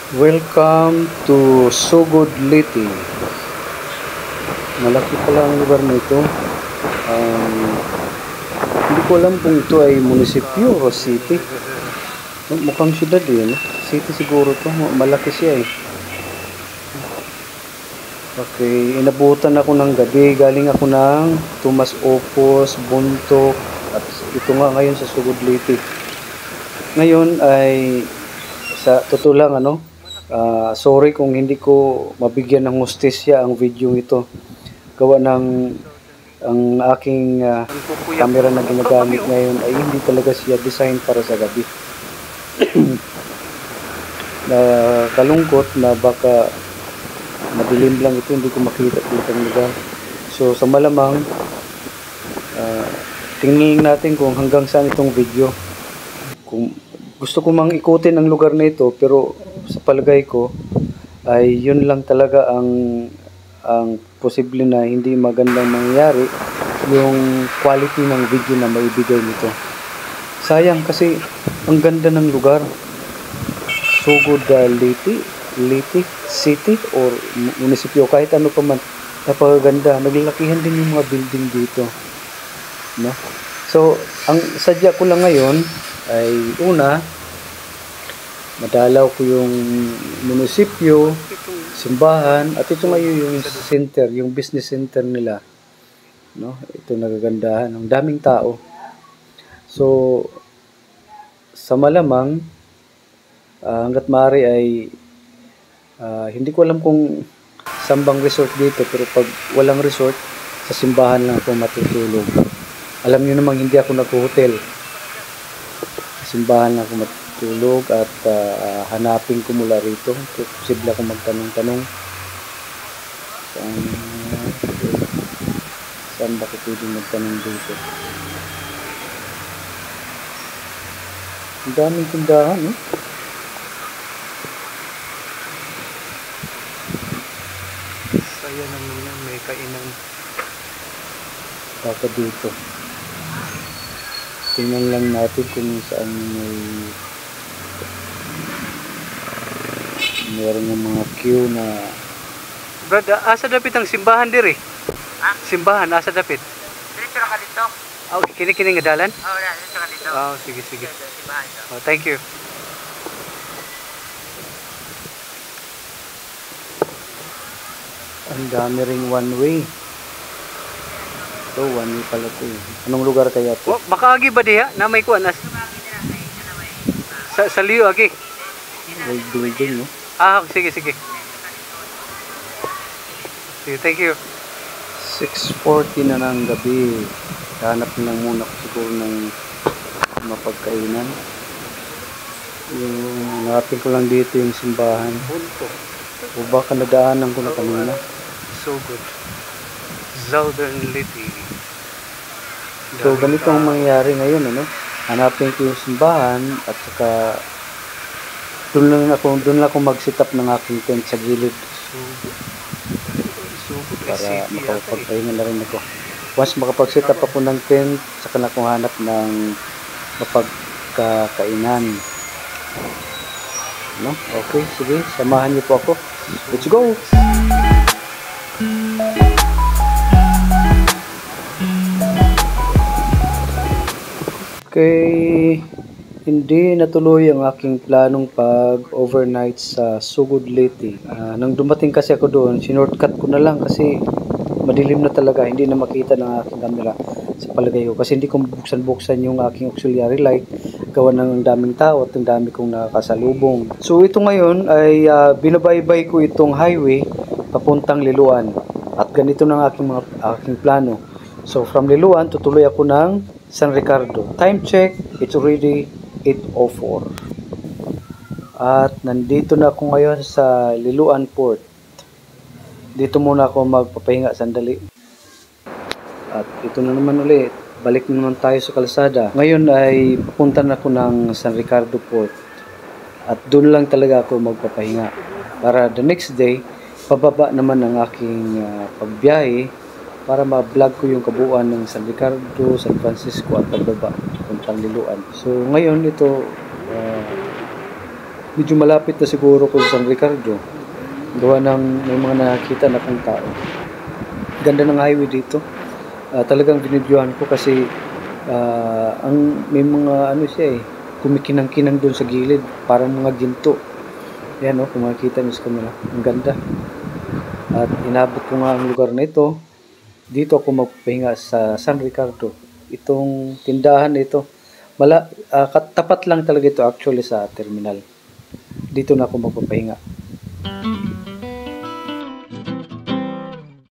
Welcome to Sugod Liti. Malaki pala ang lugar nito. Hindi ko alam kung ito ay munisipyo o city. Mukhang syudad eh. City siguro to. Malaki siya eh. Okay, inabutan ako ng gabi. Galing ako ng Tomas Opos, Buntok. At ito nga ngayon sa Sugod Liti. Ngayon ay sa totoo lang sorry kung hindi ko mabigyan ng hustisya ang video ito. Gawa ng ang aking camera na ginagamit ngayon ay hindi talaga siya design para sa gabi. Kalungkot na baka madilim lang ito, hindi ko makita ang lugar. So sa malamang tingnan natin kung hanggang saan itong video. Kung gusto ko mang ikutin ang lugar na ito, pero sa palagay ko ay yun lang talaga ang posible na hindi magandang mangyayari, yung quality ng video na maibigay nito. Sayang kasi ang ganda ng lugar. Sugod Liti City or munisipyo, kahit ano pa man, napakaganda. Naglalakihan din yung mga building dito, no? So ang sadya ko lang ngayon ay una, madalaw ko yung munisipyo, simbahan, at ito ngayon yung center, yung business center nila, no? Ito nagagandahan, ang daming tao. So sa malamang hanggat maaari ay hindi ko alam kung sambang resort dito, pero pag walang resort, sa simbahan lang ako matutulog. Alam niyo namang hindi ako nag-hotel. Simbahan lang ako matulog at hanapin ko mula rito. Posible ako magtanong-tanong. Saan ba ko pwedeng magtanong dito? Ang daming tindahan, eh. Saya naman yan, may kainan. Baka dito. Tingnan lang natin kung saan meron ng mga queue na... Brad, asa dapit ang simbahan diri? Ha? Simbahan, asa dapit? Diretso ka dito. Oh, kini nga dalan? Oh, diretso ka dito. Oh, sige. Simbahan ito. Oh, thank you. Ang dami ring one way. So, one way pala ito eh. Anong lugar kaya ito? Baka agi ba diha? Na may kuwan? Sa Liyo agi? Old building, no? Sige. Sige, thank you. 6:40 na ng gabi. Hanap lang muna ko siguro ng mapagkainan. Hanapin ko lang dito yung simbahan. O baka nadaanan ko na kanina. So good. Southern Liti. So ganito ang mangyayari ngayon, ano? Hanapin ko yung simbahan at saka doon lang ako mag-set up ng aking tent sa gilid. Para makapagpahinga na rin ako. Once makapag-set up ako ng tent, saka na ako hanap ng mapagkakainan. No? Okay, sige. Samahan niyo po ako. Let's go! Okay, hindi natuloy ang aking planong pag-overnight sa Sugod Liti. Nang dumating kasi ako doon, sinortcut ko na lang kasi madilim na talaga, hindi na makita ng aking camera sa palagay ko. Kasi hindi ko buksan yung aking auxiliary light, gawa ng daming tao at ang dami kong nakasalubong. So ito ngayon ay binabaybay ko itong highway papuntang Liloan. At ganito ng aking plano. So from Liloan, tutuloy ako ng San Ricardo. Time check, it's already 8:04. At nandito na ako ngayon sa Liloan Port. Dito muna ako magpapahinga sandali. At ito na naman ulit. Balik na naman tayo sa kalsada. Ngayon ay pupunta na ako ng San Ricardo Port. At doon lang talaga ako magpapahinga. Para the next day, pababa naman ang aking pagbiyahe para ma-vlog ko yung kabuuan ng San Ricardo, San Francisco at pagbaba puntang Liloan. So ngayon ito medyo malapit na siguro ko sa San Ricardo. Gawa ng may mga nakakita na kong tao. Ganda ng highway dito. Talagang binidyohan ko kasi may mga ano siya eh, kumikinang-kinang doon sa gilid, parang mga ginto. Yan kung makikita niyo sa camera, ang ganda. At inabot ko nga ang lugar na ito. Dito ako magpapahinga sa San Ricardo. Itong tindahan na ito, tapat lang talaga ito actually sa terminal. Dito na ako magpapahinga.